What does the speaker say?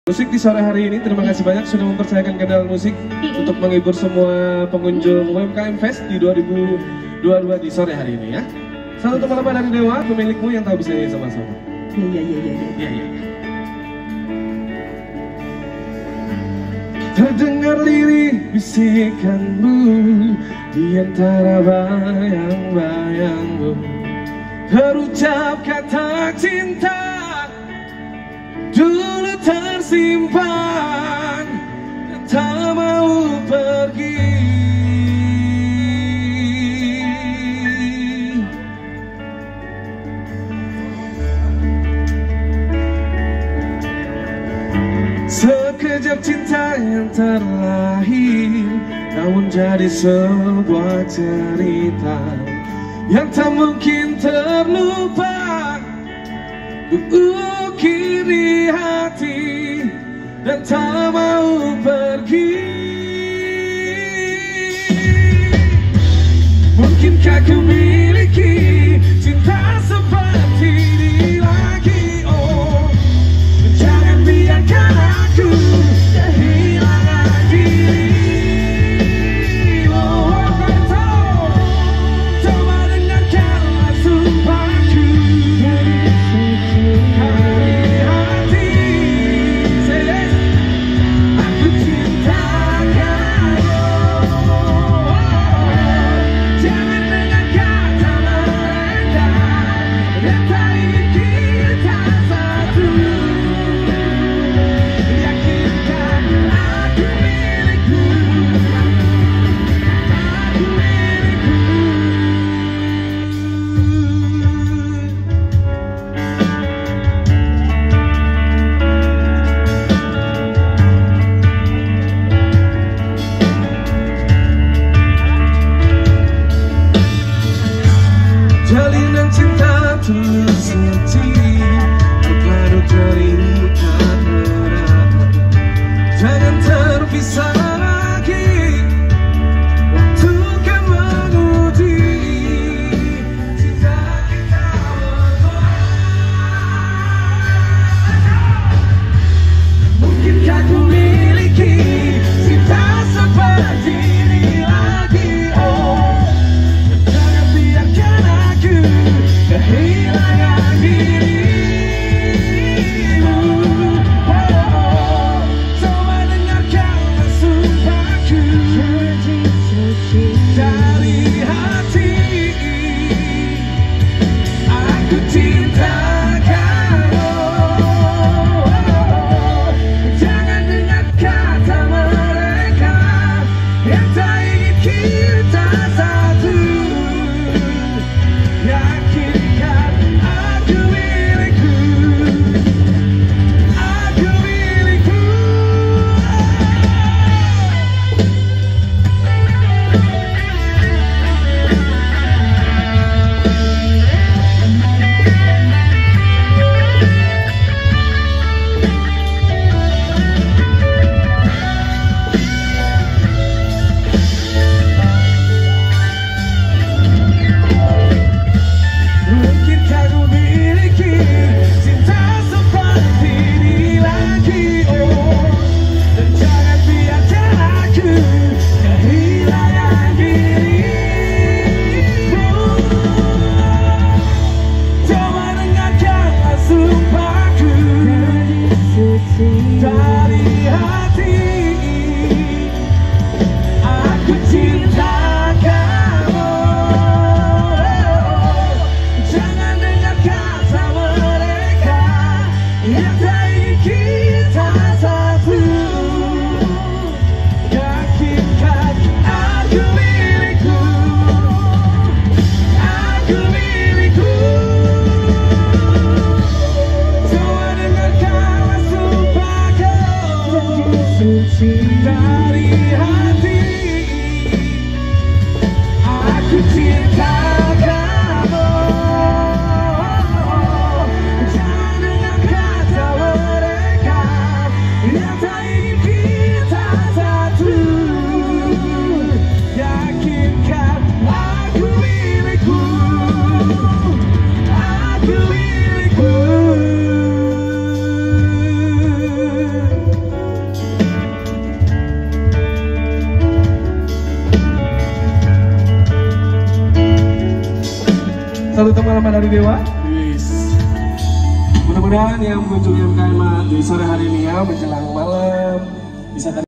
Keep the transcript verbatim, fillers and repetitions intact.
Musik di sore hari ini, terima kasih banyak sudah mempercayakan kendaraan musik untuk menghibur semua pengunjung U M K M Fest di dua ribu dua puluh dua di sore hari ini ya. Satu teman teman dari Dewa, pemilikmu yang tahu bisa nyanyi sama-sama. Iya, iya, iya, iya. Iya, iya. Terdengar lirih bisikanmu di antara bayang-bayangmu, terucap kata cinta dulu tersimpan dan tak mau pergi. Sekejap cinta yang terlahir, namun jadi sebuah cerita yang tak mungkin terlupa. Ukir di hati dan tak mau pergi. Mungkinkah ku miliki cinta seperti ini lagi? Oh, jangan biarkan aku kehilangan diri. Oh, coba dengarkanlah sumpahku dari hati. Say aku cintakan. Jangan dengar kata mereka yang tak ingin kita satu. Yakinkan aku milikku, aku milikku. Jalinan cinta tulus suci, berpadu terikat erat. Jangan terpisah lagi, waktu kan menguji cinta kita berdua. Mungkinkah ku miliki cinta seperti ini lagi? Oh, jangan biarkan aku kehilangan dirimu. Oh, coba dengarkanlah sumpahku dari hati. Aku cinta kamu. Jangan dengar kata mereka yang tak ingin kita satu. Yakinkan aku milikku, aku milikku. Mungkinkah ku miliki cinta seperti ini lagi? Oh, dan jangan biarkan aku kehilangan dirimu. Coba dengarkanlah sumpahku dari hati. Aku cinta kamu. Jangan dengar kata mereka yang tak ingin kita satu. Yakinkan aku milikku, aku milikku. Coba dengarkanlah sumpahku dari hati. Aku cinta kamu. Jangan dengar kata mereka yang tak ingin kita satu. Yakinkan aku milikku, aku milikku. Satu teman lama dari Dewa. Yes. Mudah-mudahan yang mengunjungi M K M di sore hari ini ya menjelang malam bisa